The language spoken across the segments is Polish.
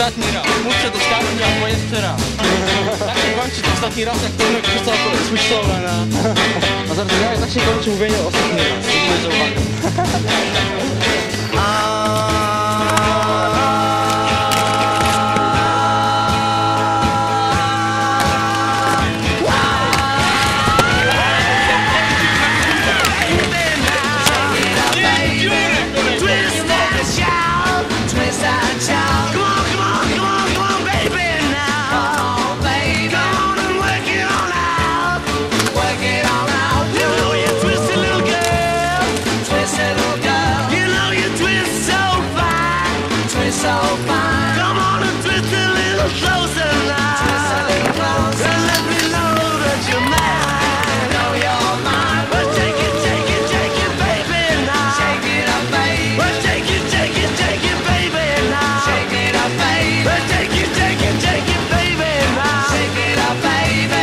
ostatni raz. Muszę dostatni albo jeszcze raz. Tak się kończy to ostatni raz, jak Tomek wrzucał swój solo na zardzewiałe. Tak się kończy mówienie o ostatni raz. Dziękuję za uwagę. So fine. Come on and twist a little closer now. Twist a little closer. And let me know that you're mine. I know you're mine. Well, take it, baby, now. Shake it up, baby. Well, take it, baby, now. Shake it up, baby. Well, take it, baby, now. Shake it up, baby.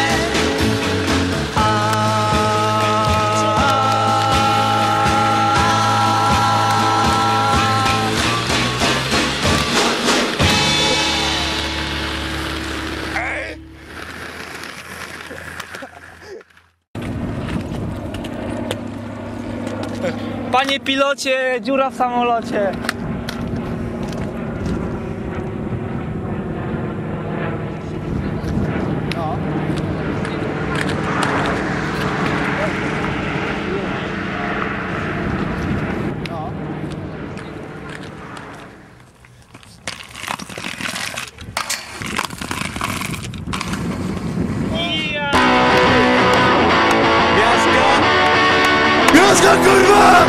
Panie pilocie, dziura w samolocie. No. No. Gwiazdka, kurwa!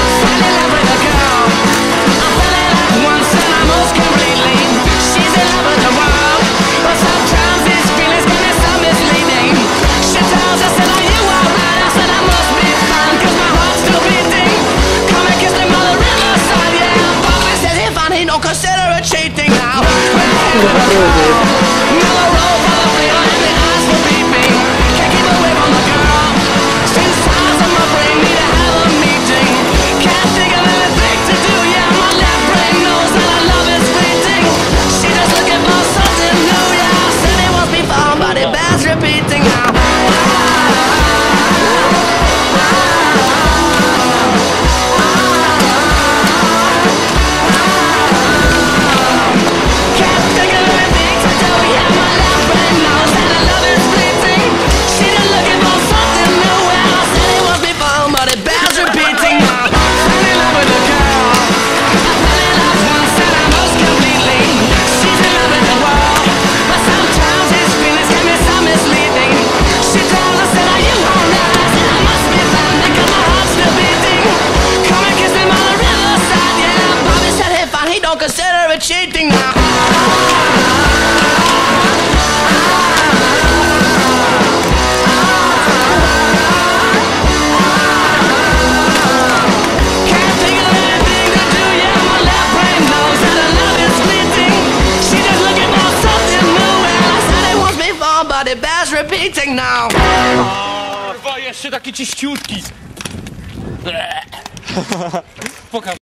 Don't consider it cheating now. Don't consider it cheating now. Can't think of anything to do, yeah, my left brain knows that her love is fleeting. She just looking for something new, and I said it once before, but it bears repeating now. Kurwa, jeszcze taki ciściutki. Pokaż.